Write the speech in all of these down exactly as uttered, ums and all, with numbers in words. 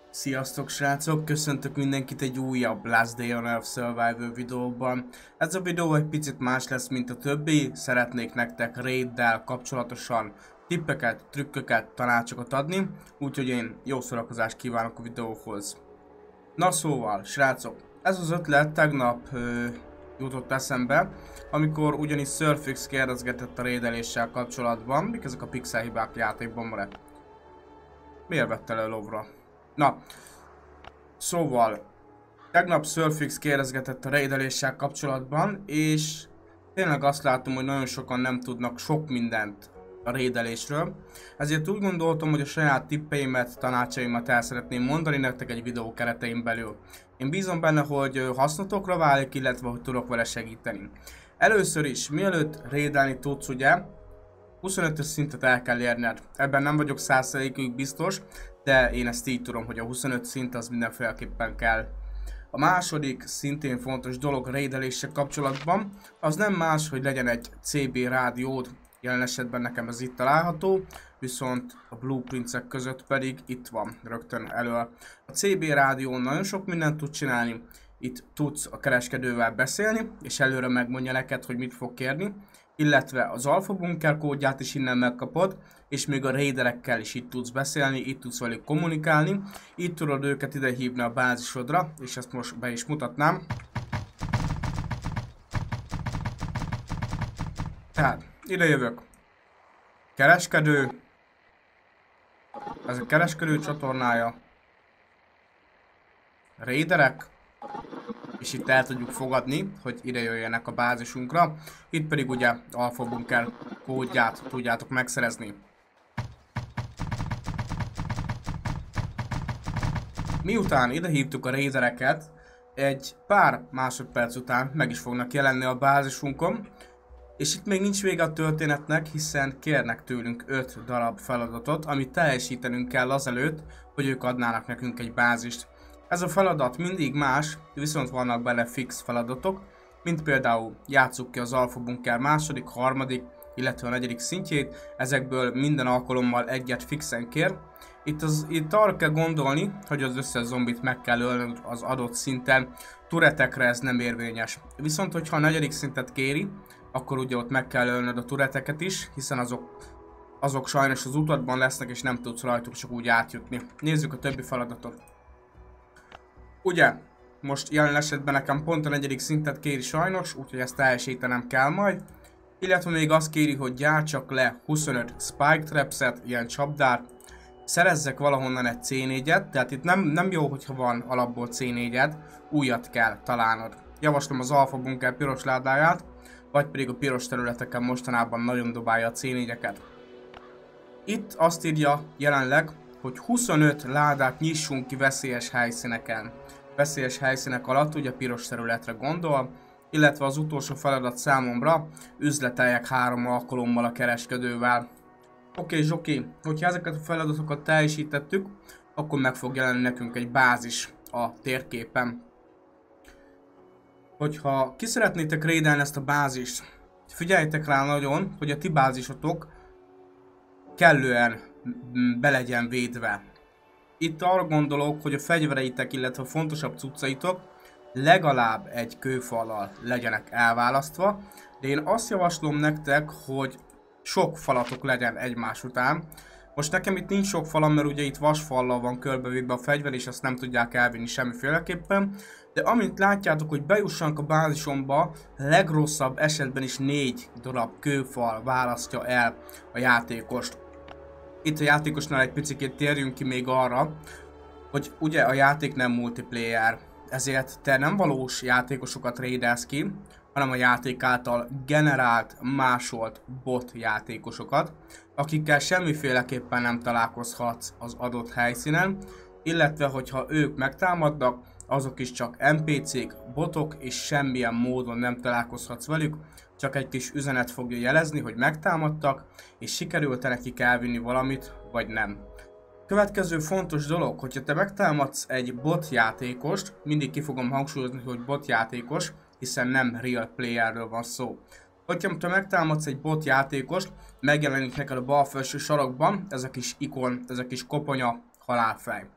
Sziasztok srácok, köszöntök mindenkit egy újabb Last Day on Earth Survivor videóban. Ez a videó egy picit más lesz, mint a többi, szeretnék nektek raiddel kapcsolatosan tippeket, trükköket, tanácsokat adni, úgyhogy én jó szórakozást kívánok a videóhoz. Na szóval, srácok, ez az ötlet tegnap ö, jutott eszembe, amikor ugyanis Surfix kérdezgetett a raideléssel kapcsolatban, mik ezek a pixel hibák játékban maradt. Miért vette le a lovra? Na, szóval, tegnap Surfix kérdezgetett a raideléssel kapcsolatban, és tényleg azt látom, hogy nagyon sokan nem tudnak sok mindent a raidelésről. Ezért úgy gondoltam, hogy a saját tippeimet, tanácsaimat el szeretném mondani nektek egy videó keretein belül. Én bízom benne, hogy hasznotokra válik, illetve hogy tudok vele segíteni. Először is, mielőtt raidelni tudsz, ugye, huszonötös szintet el kell érned. Ebben nem vagyok száz százalékig biztos, de én ezt így tudom, hogy a huszonöt szint az mindenféleképpen kell. A második szintén fontos dolog a raideléssel kapcsolatban, az nem más, hogy legyen egy cé bé rádiód, jelen esetben nekem ez itt található, viszont a blueprintsek között pedig itt van rögtön elő. A cé bé rádión nagyon sok mindent tud csinálni, itt tudsz a kereskedővel beszélni, és előre megmondja neked, hogy mit fog kérni, illetve az Alpha Bunker kódját is innen megkapod, és még a raiderekkel is itt tudsz beszélni, itt tudsz velük kommunikálni, itt tudod őket ide hívni a bázisodra, és ezt most be is mutatnám. Tehát, ide jövök. Kereskedő. Ez a kereskedő csatornája. Raiderek. És itt el tudjuk fogadni, hogy ide jöjjenek a bázisunkra. Itt pedig ugye Alpha Bunker kódját tudjátok megszerezni. Miután ide hívtuk a raidereket, egy pár másodperc után meg is fognak jelenni a bázisunkon. És itt még nincs vége a történetnek, hiszen kérnek tőlünk öt darab feladatot, amit teljesítenünk kell azelőtt, hogy ők adnának nekünk egy bázist. Ez a feladat mindig más, viszont vannak bele fix feladatok, mint például játsszuk ki az Alpha Bunker második, harmadik, illetve a negyedik szintjét, ezekből minden alkalommal egyet fixen kér. Itt, az, itt arra kell gondolni, hogy az összes zombit meg kell ölnöd az adott szinten, turetekre ez nem érvényes. Viszont hogyha a negyedik szintet kéri, akkor ugye ott meg kell ölnöd a tureteket is, hiszen azok, azok sajnos az utatban lesznek, és nem tudsz rajtuk csak úgy átjutni. Nézzük a többi feladatot. Ugye, most jelen esetben nekem pont a negyedik szintet kéri sajnos, úgyhogy ezt teljesítenem kell majd. Illetve még azt kéri, hogy gyártsak le huszonöt spike trapset, ilyen csapdát. Szerezzek valahonnan egy cé négyet, tehát itt nem, nem jó, hogyha van alapból cé négyed, újat kell találnod. Javaslom az Alpha Bunker piros ládáját, vagy pedig a piros területeken mostanában nagyon dobálja a cé négyeket. Itt azt írja jelenleg, hogy huszonöt ládát nyissunk ki veszélyes helyszíneken. Veszélyes helyszínek alatt ugye piros területre gondol, illetve az utolsó feladat számomra, üzleteljek három alkalommal a kereskedővel. Oké, okay, Zsoki, hogyha ezeket a feladatokat teljesítettük, akkor meg fog jelenni nekünk egy bázis a térképen. Hogyha ki szeretnétek raidelni ezt a bázist, figyeljetek rá nagyon, hogy a ti bázisotok kellően be legyen védve. Itt arra gondolok, hogy a fegyvereitek, illetve a fontosabb cuccaitok legalább egy kőfallal legyenek elválasztva, de én azt javaslom nektek, hogy sok falatok legyen egymás után. Most nekem itt nincs sok falam, mert ugye itt vasfallal van körbevédve a fegyver, és azt nem tudják elvinni semmiféleképpen. De amint látjátok, hogy bejussanak a bázisomba, legrosszabb esetben is négy darab kőfal választja el a játékost. Itt a játékosnál egy picit térjünk ki még arra, hogy ugye a játék nem multiplayer, ezért te nem valós játékosokat raidelsz ki, hanem a játék által generált, másolt bot játékosokat, akikkel semmiféleképpen nem találkozhatsz az adott helyszínen, illetve hogyha ők megtámadnak, azok is csak en pé cék, botok, és semmilyen módon nem találkozhatsz velük, csak egy kis üzenet fogja jelezni, hogy megtámadtak, és sikerült-e nekik elvinni valamit, vagy nem. Következő fontos dolog, hogyha te megtámadsz egy bot játékost, mindig ki fogom hangsúlyozni, hogy bot játékos, hiszen nem real playerről van szó. Hogyha te megtámadsz egy bot játékost, megjelenik neked a bal felső sarokban ez a kis ikon, ez a kis koponya halálfej.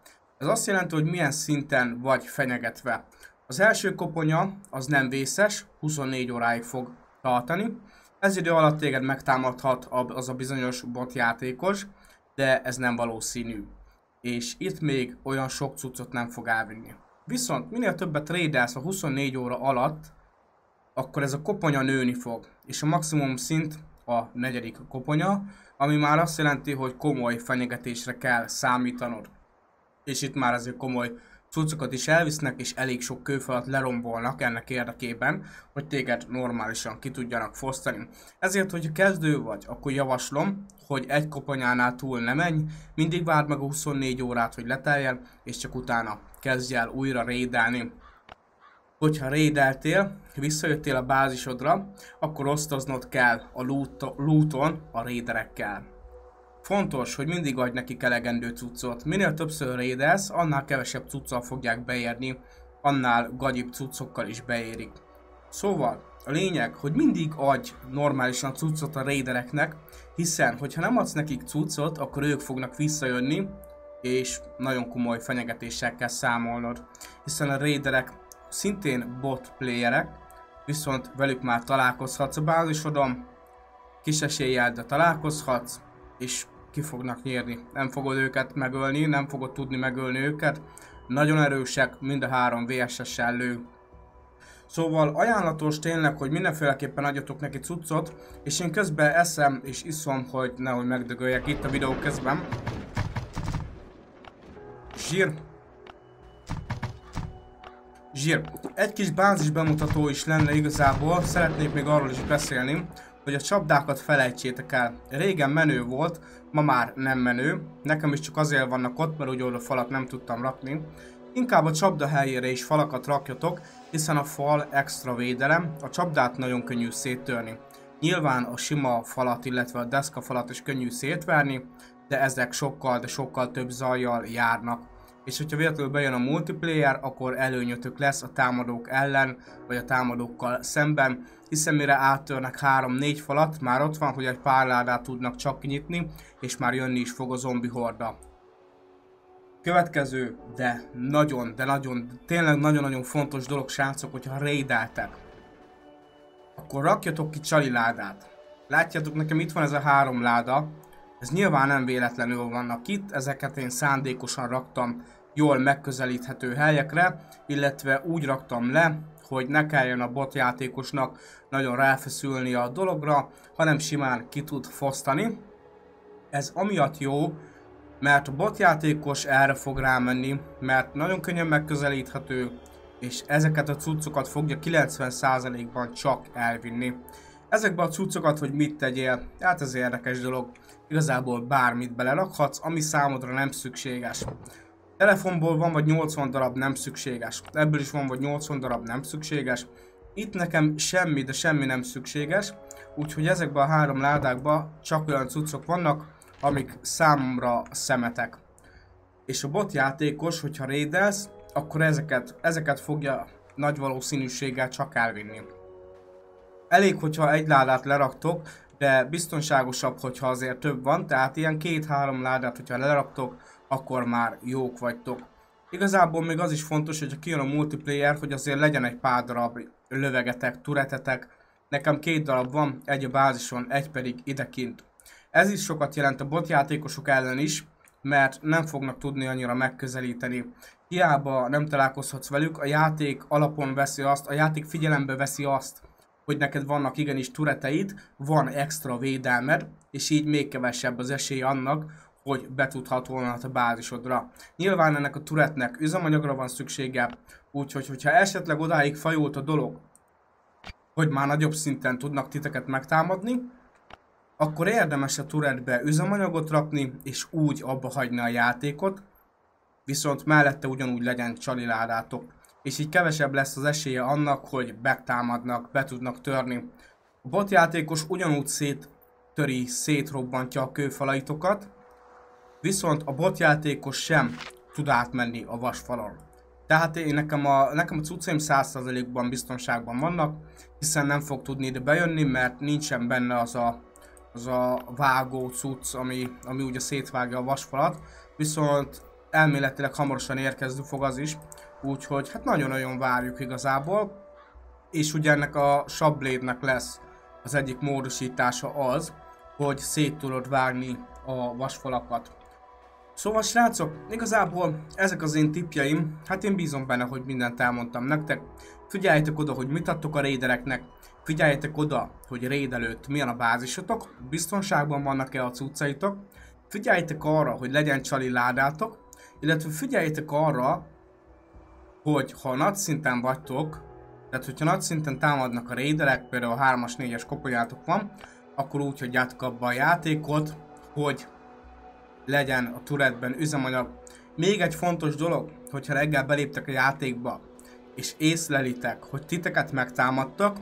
Ez azt jelenti, hogy milyen szinten vagy fenyegetve. Az első koponya az nem vészes, huszonnégy óráig fog tartani. Ez idő alatt téged megtámadhat az a bizonyos bot játékos, de ez nem valószínű. És itt még olyan sok cuccot nem fog elvinni. Viszont minél többet trédelsz a huszonnégy óra alatt, akkor ez a koponya nőni fog. És a maximum szint a negyedik koponya, ami már azt jelenti, hogy komoly fenyegetésre kell számítanod. És itt már azért komoly cuccokat is elvisznek, és elég sok kőfalat lerombolnak ennek érdekében, hogy téged normálisan ki tudjanak fosztani. Ezért, hogyha kezdő vagy, akkor javaslom, hogy egy koponyánál túl ne menj, mindig várd meg a huszonnégy órát, hogy leteljen, és csak utána kezdj el újra raidelni. Hogyha raideltél, visszajöttél a bázisodra, akkor osztoznod kell a loot looton a raiderekkel. Fontos, hogy mindig adj nekik elegendő cuccot. Minél többször raidelsz, annál kevesebb cuccal fogják beérni, annál gagyibb cuccokkal is beérik. Szóval, a lényeg, hogy mindig adj normálisan cuccot a raidereknek, hiszen, hogyha nem adsz nekik cuccot, akkor ők fognak visszajönni, és nagyon komoly fenyegetéssel kell számolnod. Hiszen a raiderek szintén bot playerek, viszont velük már találkozhatsz a bázisodon, kis eséllyel, de találkozhatsz, és ki fognak nyírni. Nem fogod őket megölni, nem fogod tudni megölni őket. Nagyon erősek, mind a három vé es es-sel lő. Szóval ajánlatos tényleg, hogy mindenféleképpen adjatok neki cuccot, és én közben eszem és iszom, hogy nehogy megdögöljek itt a videó közben. Zsír. Zsír. Egy kis bázis bemutató is lenne igazából, szeretnék még arról is beszélni, hogy a csapdákat felejtsétek el. Régen menő volt, ma már nem menő. Nekem is csak azért vannak ott, mert ugye oda falat nem tudtam rakni. Inkább a csapda helyére is falakat rakjatok, hiszen a fal extra védelem, a csapdát nagyon könnyű széttörni. Nyilván a sima falat, illetve a deszka falat is könnyű szétverni, de ezek sokkal, de sokkal több zajjal járnak. És hogyha véletlenül bejön a multiplayer, akkor előnyötök lesz a támadók ellen, vagy a támadókkal szemben, hiszen mire áttörnek három-négy falat, már ott van, hogy egy pár ládát tudnak csak kinyitni, és már jönni is fog a zombi horda. Következő, de nagyon, de nagyon, tényleg nagyon-nagyon fontos dolog, srácok, hogyha raideltek, akkor rakjatok ki csali ládát. Látjátok, nekem itt van ez a három láda, ez nyilván nem véletlenül vannak itt, ezeket én szándékosan raktam jól megközelíthető helyekre, illetve úgy raktam le, hogy ne kelljen a bot játékosnak nagyon ráfeszülni a dologra, hanem simán ki tud fosztani. Ez amiatt jó, mert a bot játékos erre fog rámenni, mert nagyon könnyen megközelíthető, és ezeket a cuccokat fogja kilencven százalékban csak elvinni. Ezekben a cuccokat, hogy mit tegyél, hát ez érdekes dolog. Igazából bármit belerakhatsz, ami számodra nem szükséges. Telefonból van vagy nyolcvan darab nem szükséges. Ebből is van vagy nyolcvan darab nem szükséges. Itt nekem semmi, de semmi nem szükséges. Úgyhogy ezekben a három ládákban csak olyan cuccok vannak, amik számomra szemetek. És a bot játékos, hogyha raidelsz, akkor ezeket, ezeket fogja nagy valószínűséggel csak elvinni. Elég, hogyha egy ládát leraktok, de biztonságosabb, hogyha azért több van, tehát ilyen két-három ládát, hogyha leraktok, akkor már jók vagytok. Igazából még az is fontos, hogyha kijön a multiplayer, hogy azért legyen egy pár darab lövegetek, turetetek. Nekem két darab van, egy a bázison, egy pedig idekint. Ez is sokat jelent a bot játékosok ellen is, mert nem fognak tudni annyira megközelíteni. Hiába nem találkozhatsz velük, a játék alapon veszi azt, a játék figyelembe veszi azt, hogy neked vannak igenis tureteid, van extra védelmed, és így még kevesebb az esély annak, hogy betudhatolna a bázisodra. Nyilván ennek a turetnek üzemanyagra van szüksége, úgyhogy hogyha esetleg odáig fajult a dolog, hogy már nagyobb szinten tudnak titeket megtámadni, akkor érdemes a turetbe üzemanyagot rakni, és úgy abba hagyni a játékot, viszont mellette ugyanúgy legyen csaliládátok. És így kevesebb lesz az esélye annak, hogy megtámadnak, be tudnak törni. A botjátékos ugyanúgy széttöri, szétrobbantja a kőfalaitokat, viszont a botjátékos sem tud átmenni a vasfalon. Tehát én nekem a, nekem a cuccaim száz százalékban biztonságban vannak, hiszen nem fog tudni ide bejönni, mert nincsen benne az a, az a vágó cucc, ami, ami ugye szétvágja a vasfalat. Viszont elméletileg hamarosan érkezni fog az is, úgyhogy hát nagyon-nagyon várjuk igazából. És ugye ennek a Shopblade-nek lesz az egyik módosítása az, hogy szét tudod vágni a vasfalakat. Szóval srácok, igazából ezek az én tippjeim, hát én bízom benne, hogy mindent elmondtam nektek. Figyeljetek oda, hogy mit adtok a raidereknek, figyeljetek oda, hogy raid előtt milyen a bázisotok, biztonságban vannak-e a cuccaitok, figyeljetek arra, hogy legyen csali ládátok, illetve figyeljetek arra, hogy ha nagy szinten vagytok, tehát hogyha nagy szinten támadnak a raiderek, például a hármas, négyes koponyátok van, akkor úgy hagyjátok abba a játékot, hogy legyen a turretben üzemanyag. Még egy fontos dolog, hogyha reggel beléptek a játékba, és észlelitek, hogy titeket megtámadtak,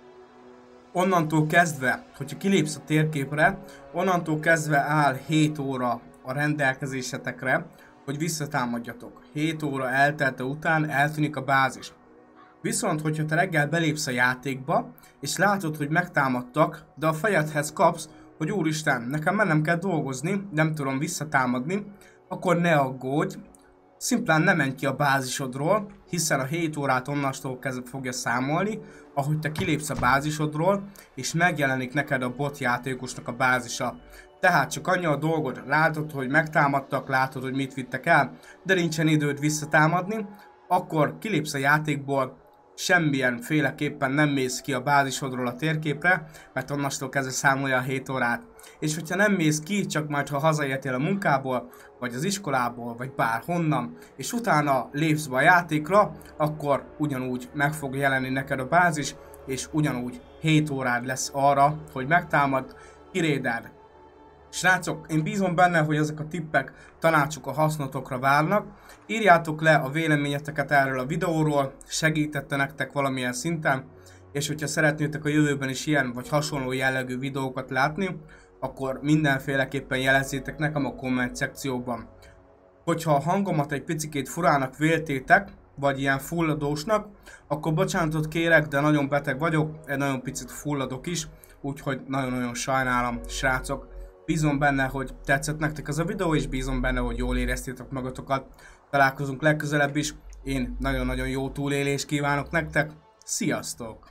onnantól kezdve, hogyha kilépsz a térképre, onnantól kezdve áll hét óra a rendelkezésetekre, hogy visszatámadjatok. hét óra eltelte után eltűnik a bázis. Viszont, hogyha te reggel belépsz a játékba, és látod, hogy megtámadtak, de a fejedhez kapsz, hogy úristen, nekem mennem kell dolgozni, nem tudom visszatámadni, akkor ne aggódj, szimplán ne menj ki a bázisodról, hiszen a hét órát onnastól kezdve fogja számolni, ahogy te kilépsz a bázisodról, és megjelenik neked a bot játékosnak a bázisa. Tehát csak annyi a dolgod, látod, hogy megtámadtak, látod, hogy mit vittek el, de nincsen időd visszatámadni, akkor kilépsz a játékból, semmilyen féleképpen nem mész ki a bázisodról a térképre, mert onnastól kezdve számolja a hét órát. És hogyha nem mész ki, csak majd ha hazaértél a munkából, vagy az iskolából, vagy bárhonnan, és utána lépsz be a játékra, akkor ugyanúgy meg fog jelenni neked a bázis, és ugyanúgy hét órád lesz arra, hogy megtámad, kirédeld. Srácok, én bízom benne, hogy ezek a tippek, tanácsok a hasznotokra várnak. Írjátok le a véleményeteket erről a videóról, segítette nektek valamilyen szinten, és hogyha szeretnétek a jövőben is ilyen vagy hasonló jellegű videókat látni, akkor mindenféleképpen jelezzétek nekem a komment szekcióban. Hogyha a hangomat egy picikét furának véltétek, vagy ilyen fulladósnak, akkor bocsánatot kérek, de nagyon beteg vagyok, egy nagyon picit fulladok is, úgyhogy nagyon-nagyon sajnálom, srácok. Bízom benne, hogy tetszett nektek ez a videó, és bízom benne, hogy jól éreztétek magatokat. Találkozunk legközelebb is. Én nagyon-nagyon jó túlélést kívánok nektek. Sziasztok!